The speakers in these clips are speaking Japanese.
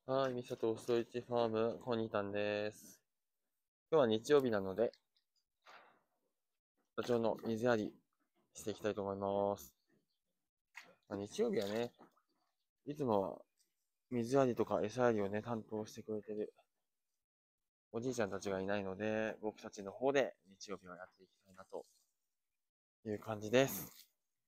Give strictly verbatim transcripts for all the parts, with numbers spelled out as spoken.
はい、みさとストイッチファーム、コニータンです。今日は日曜日なので、ダチョウの水やりしていきたいと思います。まあ、日曜日はね、いつもは水やりとか餌やりをね、担当してくれてるおじいちゃんたちがいないので、僕たちの方で日曜日はやっていきたいなという感じです。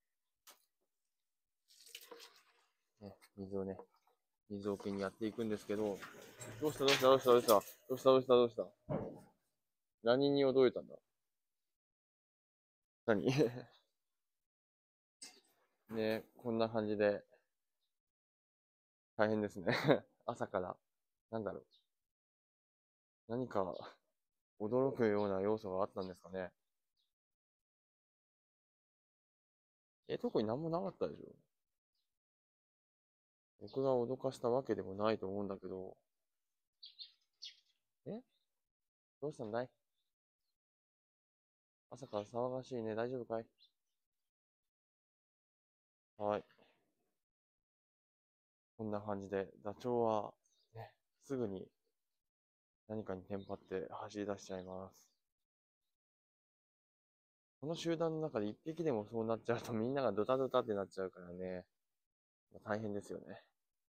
ね、水をね、水桶にやっていくんですけど、どうしたどうしたどうしたどうしたどうしたどうしたどうした何に驚いたんだ？何ね、こんな感じで大変ですね。朝から。なんだろう。何か驚くような要素があったんですかね。え、特になんもなかったでしょ。僕が脅かしたわけでもないと思うんだけど。え、どうしたんだい？朝から騒がしいね。大丈夫かい？はい。こんな感じで、ダチョウは、ね、すぐに何かにテンパって走り出しちゃいます。この集団の中で一匹でもそうなっちゃうとみんながドタドタってなっちゃうからね。大変ですよね。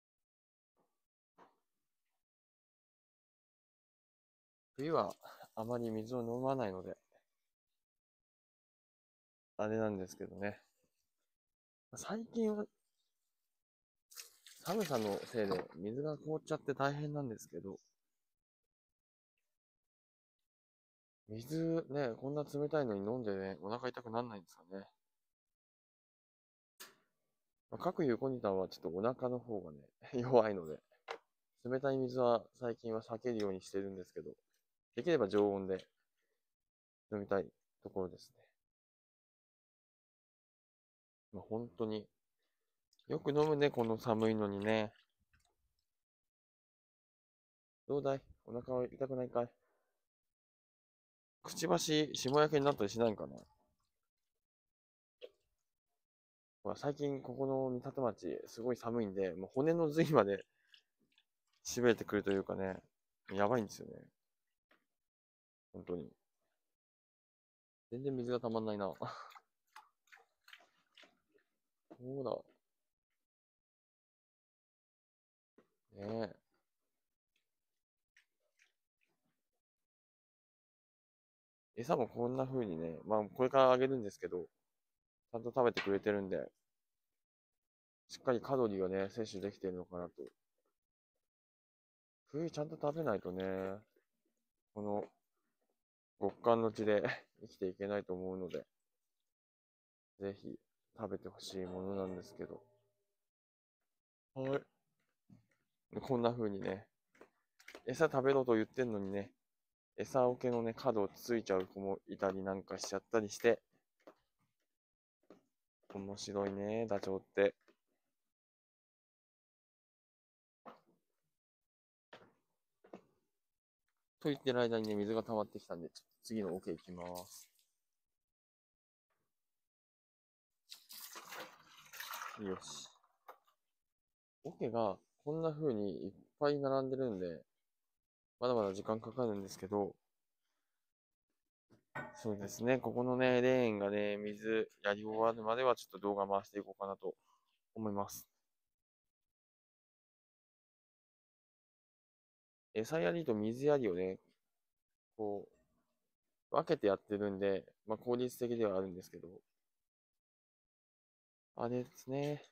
冬はあまり水を飲まないので、あれなんですけどね。最近は寒さのせいで水が凍っちゃって大変なんですけど、水ね、こんな冷たいのに飲んでね、お腹痛くなんないんですかね。まあ、各有コニタンはちょっとお腹の方がね、弱いので、冷たい水は最近は避けるようにしてるんですけど、できれば常温で飲みたいところですね。まあ、本当によく飲むね、この寒いのにね。どうだい？お腹は痛くないかい？くちばし、霜焼けになったりしないんかな？ほら最近ここの三里町、すごい寒いんで、もう骨の髄までしびれてくるというかね、やばいんですよね。本当に。全然水がたまんないな。そうだ。ねえ。餌もこんな風にね、まあこれからあげるんですけど、ちゃんと食べてくれてるんで、しっかりカロリーをね、摂取できてるのかなと。冬ちゃんと食べないとね、この極寒の地で生きていけないと思うので、ぜひ食べてほしいものなんですけど。はい。こんな風にね、餌食べろと言ってんのにね、餌桶のね、角をつついちゃう子もいたりなんかしちゃったりして、面白いね、ダチョウって。と言ってる間にね、水が溜まってきたんで、ちょっと次の桶行きます。よし。桶がこんな風にいっぱい並んでるんで、まだまだ時間かかるんですけど、そうですね、ここのね、レーンがね、水やり終わるまではちょっと動画回していこうかなと思います。餌やりと水やりをね、こう、分けてやってるんで、まあ効率的ではあるんですけど、あれですね、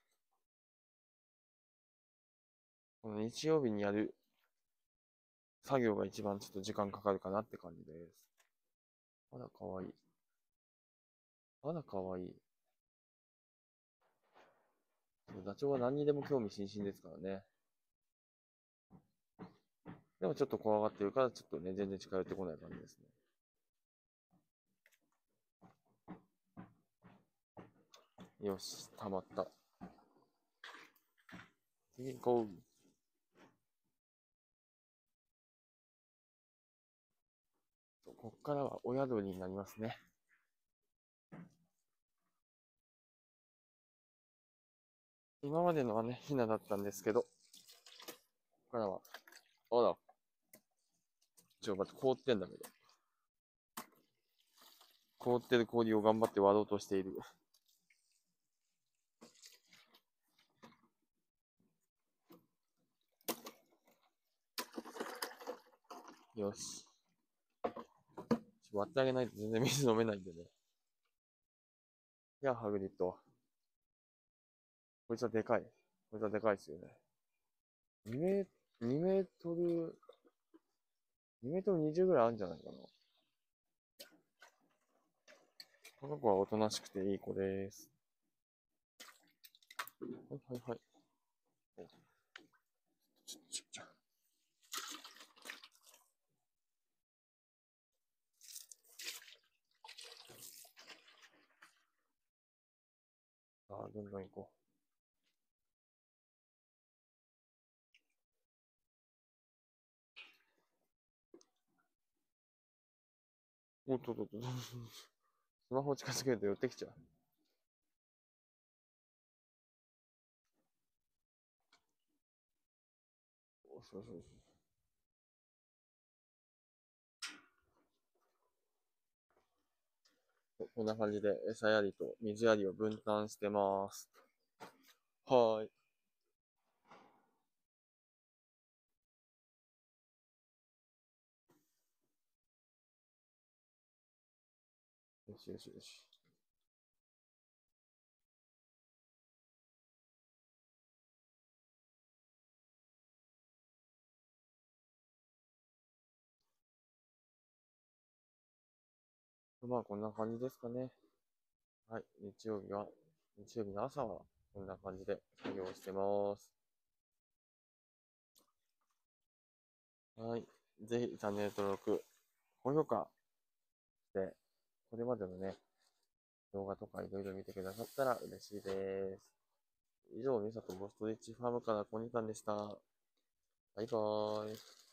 この日曜日にやる作業が一番ちょっと時間かかるかなって感じです。あら、かわいい。あら、かわいい。ダチョウは何にでも興味津々ですからね。でもちょっと怖がってるから、ちょっとね、全然近寄ってこない感じですね。よし、溜まった。次行こう。こっからは親鳥になりますね。今までのはね、ヒナだったんですけど、 こからは、あら、ちょ、待って、凍ってんだけど。凍ってる氷を頑張って割ろうとしている。よし。割ってあげないと全然水飲めないんでね。いや、ハグリッド。こいつはでかい。こいつはでかいですよね。にメー、にメートル、にメートルにじゅうぐらいあるんじゃないかな。この子はおとなしくていい子です。はいはいはい。ちょちょちょ。さあ、どんどん行こう。おっとっとっとっと。スマホ近づけると寄ってきちゃう。そうそうそう。こんな感じで餌やりと水やりを分担してます。はーい。よしよしよし。まあ、こんな感じですかね。はい。日曜日は、日曜日の朝は、こんな感じで作業してます。はい。ぜひ、チャンネル登録、高評価して、これまでのね、動画とかいろいろ見てくださったら嬉しいです。以上、ミサとボストリッチファームからコニタンでした。バイバーイ。